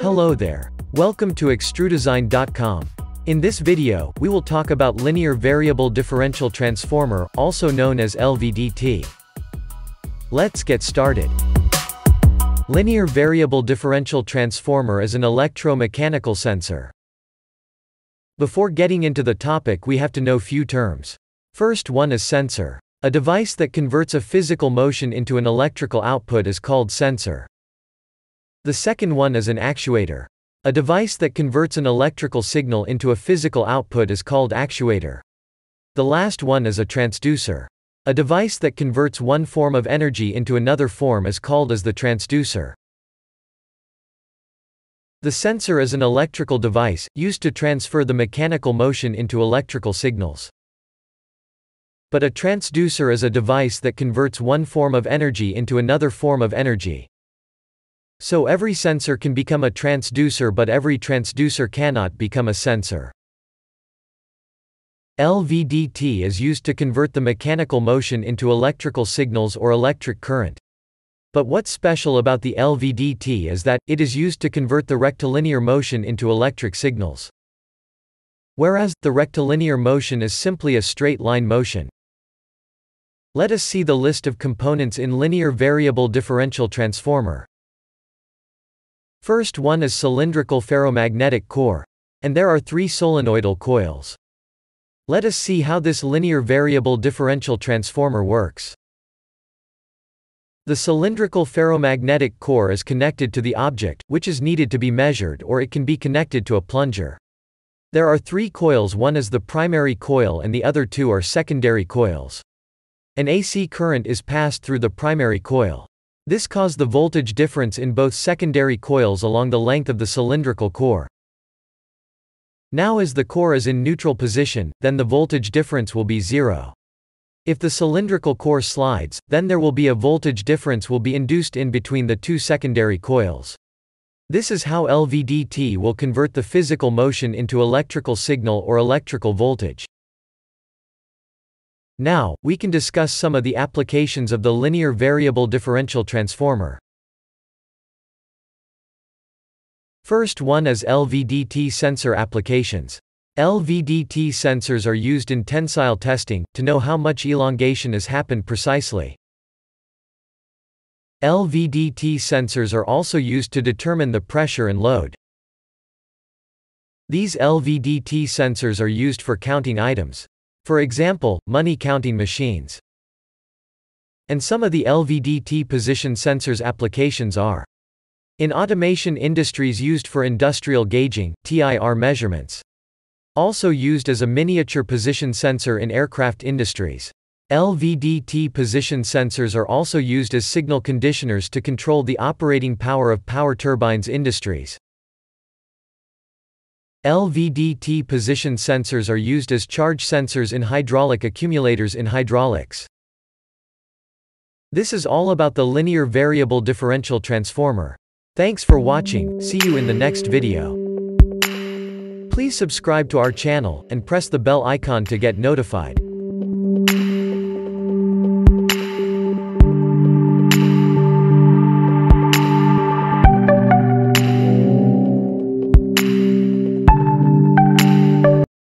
Hello there. Welcome to extrudesign.com. In this video, we will talk about Linear Variable Differential Transformer, also known as Lvdt. Let's get started. Linear Variable Differential Transformer is an electro-mechanical sensor. Before getting into the topic, we have to know few terms. First one is sensor. A device that converts a physical motion into an electrical output is called sensor. The second one is an actuator. A device that converts an electrical signal into a physical output is called actuator. The last one is a transducer. A device that converts one form of energy into another form is called as the transducer. The sensor is an electrical device, used to transfer the mechanical motion into electrical signals. But a transducer is a device that converts one form of energy into another form of energy. So every sensor can become a transducer, but every transducer cannot become a sensor. Lvdt is used to convert the mechanical motion into electrical signals or electric current. But what's special about the Lvdt is that it is used to convert the rectilinear motion into electric signals. Whereas, the rectilinear motion is simply a straight line motion. Let us see the list of components in Linear Variable Differential Transformer. First one is cylindrical ferromagnetic core, and there are 3 solenoidal coils. Let us see how this linear variable differential transformer works. The cylindrical ferromagnetic core is connected to the object, which is needed to be measured, or it can be connected to a plunger. There are 3 coils, one is the primary coil and the other 2 are secondary coils. An AC current is passed through the primary coil. This causes the voltage difference in both secondary coils along the length of the cylindrical core. Now as the core is in neutral position, then the voltage difference will be 0. If the cylindrical core slides, then there will be a voltage difference will be induced in between the 2 secondary coils. This is how Lvdt will convert the physical motion into electrical signal or electrical voltage. Now, we can discuss some of the applications of the linear variable differential transformer. First one is Lvdt sensor applications. Lvdt sensors are used in tensile testing, to know how much elongation has happened precisely. Lvdt sensors are also used to determine the pressure and load. These Lvdt sensors are used for counting items. For example, money counting machines. And some of the Lvdt position sensors applications are in automation industries, used for industrial gauging, TIR measurements. Also used as a miniature position sensor in aircraft industries. Lvdt position sensors are also used as signal conditioners to control the operating power of power turbines industries. Lvdt position sensors are used as charge sensors in hydraulic accumulators in hydraulics. This is all about the linear variable differential transformer. Thanks for watching, see you in the next video. Please subscribe to our channel, and press the bell icon to get notified.